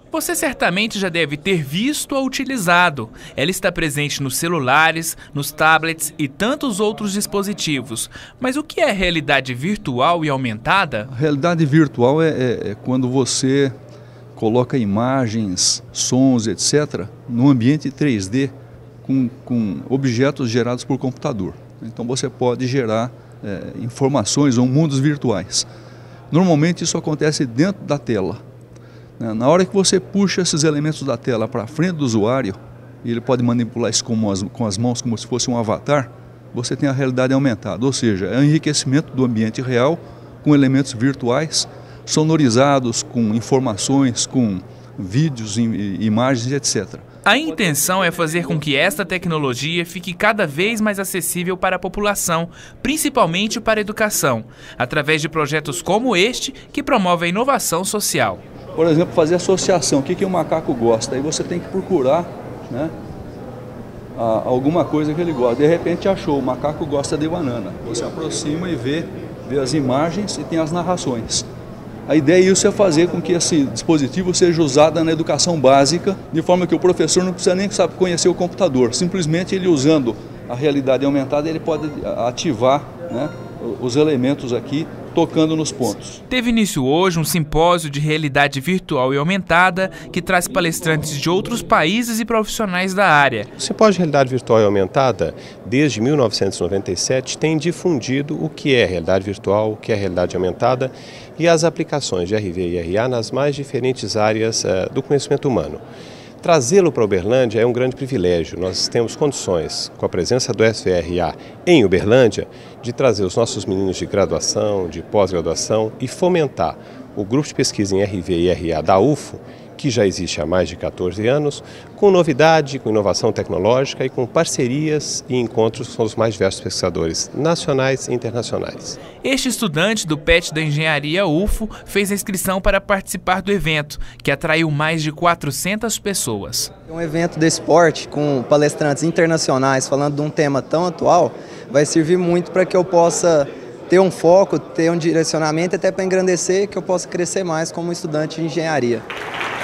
Você certamente já deve ter visto ou utilizado. Ela está presente nos celulares, nos tablets e tantos outros dispositivos. Mas o que é realidade virtual e aumentada? A realidade virtual é quando você coloca imagens, sons, etc., no ambiente 3D com objetos gerados por computador. Então você pode gerar informações ou mundos virtuais. Normalmente isso acontece dentro da tela. Na hora que você puxa esses elementos da tela para frente do usuário, e ele pode manipular isso com as mãos como se fosse um avatar, você tem a realidade aumentada, ou seja, é o enriquecimento do ambiente real com elementos virtuais, sonorizados, com informações, com vídeos, imagens, etc. A intenção é fazer com que esta tecnologia fique cada vez mais acessível para a população, principalmente para a educação, através de projetos como este, que promove a inovação social. Por exemplo, fazer associação, o que o macaco gosta, aí você tem que procurar, né, alguma coisa que ele gosta. De repente achou, o macaco gosta de banana. Você aproxima e vê as imagens e tem as narrações. A ideia disso é fazer com que esse dispositivo seja usado na educação básica, de forma que o professor não precisa nem conhecer o computador. Simplesmente ele usando a realidade aumentada, ele pode ativar, né, os elementos aqui, tocando nos pontos. Teve início hoje um simpósio de realidade virtual e aumentada que traz palestrantes de outros países e profissionais da área. O simpósio de realidade virtual e aumentada, desde 1997, tem difundido o que é realidade virtual, o que é realidade aumentada e as aplicações de RV e RA nas mais diferentes áreas do conhecimento humano. Trazê-lo para Uberlândia é um grande privilégio. Nós temos condições, com a presença do SVRA em Uberlândia, de trazer os nossos meninos de graduação, de pós-graduação e fomentar o grupo de pesquisa em RV e RA da UFO, que já existe há mais de 14 anos, com novidade, com inovação tecnológica e com parcerias e encontros com os mais diversos pesquisadores nacionais e internacionais. Este estudante do PET da Engenharia UFO fez a inscrição para participar do evento, que atraiu mais de 400 pessoas. Um evento desse porte, com palestrantes internacionais falando de um tema tão atual, vai servir muito para que eu possa ter um foco, ter um direcionamento, até para engrandecer, que eu possa crescer mais como estudante de engenharia.